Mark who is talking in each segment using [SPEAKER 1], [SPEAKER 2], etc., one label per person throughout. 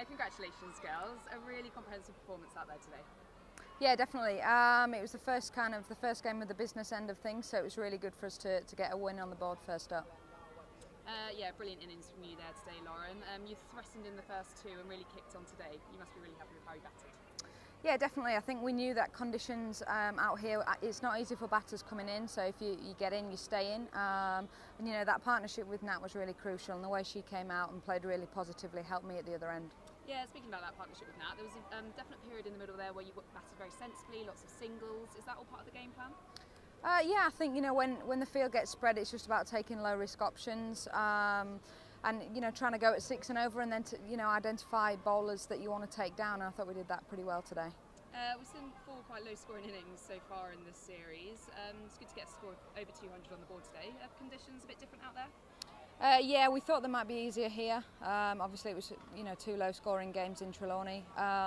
[SPEAKER 1] Congratulations, girls. A really comprehensive performance out there today.
[SPEAKER 2] Yeah, definitely. It was the first game of the business end of things, so it was really good for us to get a win on the board first up.
[SPEAKER 1] Yeah, brilliant innings from you there today, Lauren. You threatened in the first two and really kicked on today. You must be really happy with how you batted.
[SPEAKER 2] Yeah, definitely. I think we knew that conditions out here, it's not easy for batters coming in, so if you get in, you stay in. And you know, that partnership with Nat was really crucial, and the way she came out and played really positively helped me at the other end.
[SPEAKER 1] Yeah, speaking about that partnership with Nat, there was a definite period in the middle there where you batted very sensibly, lots of singles. Is that all part of the game plan?
[SPEAKER 2] Yeah, I think, you know, when the field gets spread, it's just about taking low risk options and, you know, trying to go at 6 and over, and then to, you know, identify bowlers that you want to take down. And I thought we did that pretty well today.
[SPEAKER 1] We've seen 4 quite low scoring innings so far in this series. It's good to get a score of over 200 on the board today. Are conditions a bit different out there?
[SPEAKER 2] Yeah, we thought they might be easier here. Obviously it was, you know, 2 low scoring games in Trelawney.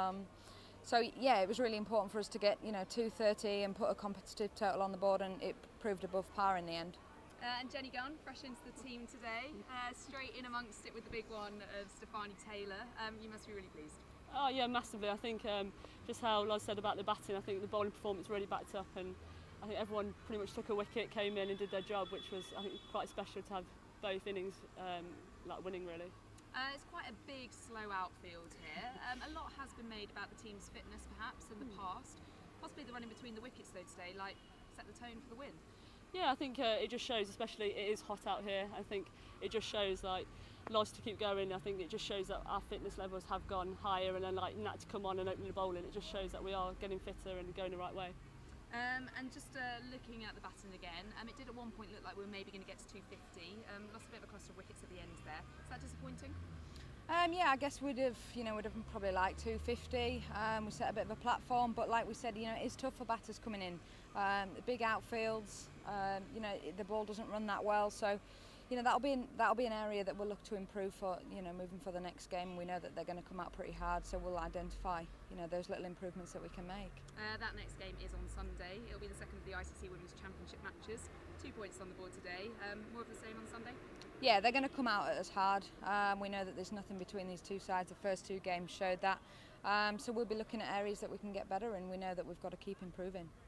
[SPEAKER 2] So yeah, it was really important for us to get, you know, 230 and put a competitive total on the board, and it proved above par in the end.
[SPEAKER 1] And Jenny Gunn, fresh into the team today, straight in amongst it with the big one of Stefani Taylor. You must be really pleased.
[SPEAKER 3] Oh yeah, massively. I think just how Loz said about the batting, I think the bowling performance really backed up, and I think everyone pretty much took a wicket, came in and did their job, which was, I think, quite special to have both innings like winning really.
[SPEAKER 1] It's quite a big slow outfield here. A lot has been made about the team's fitness perhaps in the past. Possibly the running between the wickets though today, like, set the tone for the win.
[SPEAKER 3] Yeah, I think it just shows, especially it is hot out here, I think it just shows like Loz to keep going. I think it just shows that our fitness levels have gone higher, and then like Nat to come on and open the bowling, it just shows that we are getting fitter and going the right way.
[SPEAKER 1] And just looking at the batting again, it did at one point look like we were maybe going to get to 250. Lost a bit of a cluster of wickets at the end there. Is that disappointing?
[SPEAKER 2] Yeah, I guess we'd have probably liked 250. We set a bit of a platform, but like we said, you know, it's tough for batters coming in. The big outfields, you know, the ball doesn't run that well, so you know that'll be an area that we'll look to improve for, you know, moving for the next game. We know that they're going to come out pretty hard, so we'll identify, you know, those little improvements that we can make.
[SPEAKER 1] That next game is on Sunday. It'll be the second of the ICC Women's Championship matches. 2 points on the board today. More of the same on Sunday?
[SPEAKER 2] Yeah, they're going to come out at us hard. We know that there's nothing between these two sides. The first 2 games showed that. So we'll be looking at areas that we can get better, and we know that we've got to keep improving.